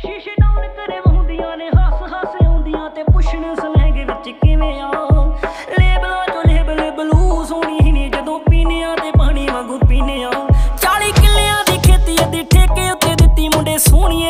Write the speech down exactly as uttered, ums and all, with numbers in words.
ਸ਼ੀਸ਼ੇ ਡਾਊਨ ਕਰੇ ਵਹੁੰਦੀਆਂ ਨੇ ਹੱਸ ਹੱਸ ਆਉਂਦੀਆਂ ਤੇ ਪੁੱਛਣ ਸਲੈਂਗ ਵਿੱਚ ਕਿਵੇਂ ਆ